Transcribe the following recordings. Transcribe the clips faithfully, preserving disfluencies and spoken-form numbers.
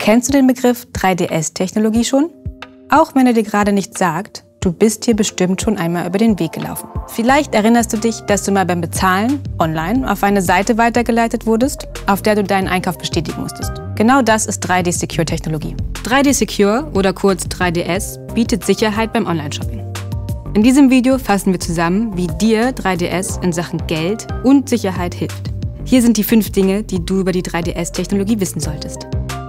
Kennst du den Begriff drei D S-Technologie schon? Auch wenn er dir gerade nichts sagt, du bist hier bestimmt schon einmal über den Weg gelaufen. Vielleicht erinnerst du dich, dass du mal beim Bezahlen online auf eine Seite weitergeleitet wurdest, auf der du deinen Einkauf bestätigen musstest. Genau das ist drei D Secure-Technologie. drei D Secure oder kurz drei D S bietet Sicherheit beim Online-Shopping. In diesem Video fassen wir zusammen, wie dir drei D S in Sachen Geld und Sicherheit hilft. Hier sind die fünf Dinge, die du über die drei D S-Technologie wissen solltest.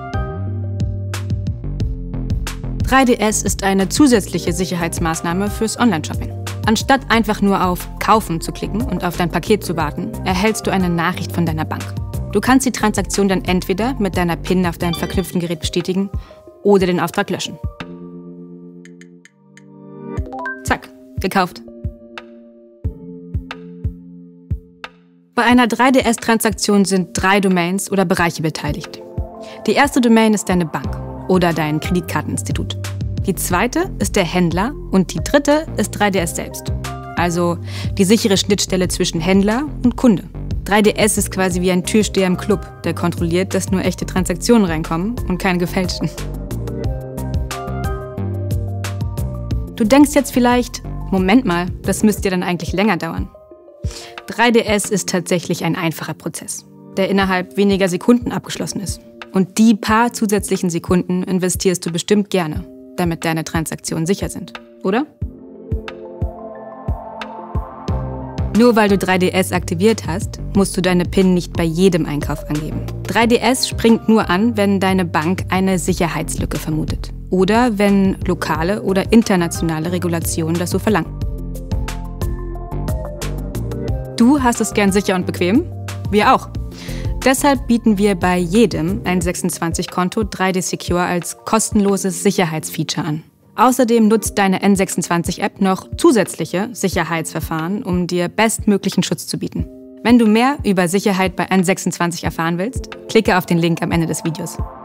drei D S ist eine zusätzliche Sicherheitsmaßnahme fürs Online-Shopping. Anstatt einfach nur auf Kaufen zu klicken und auf dein Paket zu warten, erhältst du eine Nachricht von deiner Bank. Du kannst die Transaktion dann entweder mit deiner PIN auf deinem verknüpften Gerät bestätigen oder den Auftrag löschen. Zack, gekauft. Bei einer drei D S-Transaktion sind drei Domains oder Bereiche beteiligt. Die erste Domain ist deine Bank oder dein Kreditkarteninstitut. Die zweite ist der Händler und die dritte ist drei D S selbst. Also die sichere Schnittstelle zwischen Händler und Kunde. drei D S ist quasi wie ein Türsteher im Club, der kontrolliert, dass nur echte Transaktionen reinkommen und keine gefälschten. Du denkst jetzt vielleicht, Moment mal, das müsste ja dann eigentlich länger dauern. drei D S ist tatsächlich ein einfacher Prozess, der innerhalb weniger Sekunden abgeschlossen ist. Und die paar zusätzlichen Sekunden investierst du bestimmt gerne, damit deine Transaktionen sicher sind, oder? Nur weil du drei D S aktiviert hast, musst du deine PIN nicht bei jedem Einkauf angeben. drei D S springt nur an, wenn deine Bank eine Sicherheitslücke vermutet oder wenn lokale oder internationale Regulationen das so verlangen. Du hast es gern sicher und bequem? Wir auch. Deshalb bieten wir bei jedem N sechsundzwanzig Konto drei D Secure als kostenloses Sicherheitsfeature an. Außerdem nutzt deine N sechsundzwanzig App noch zusätzliche Sicherheitsverfahren, um dir bestmöglichen Schutz zu bieten. Wenn du mehr über Sicherheit bei N sechsundzwanzig erfahren willst, klicke auf den Link am Ende des Videos.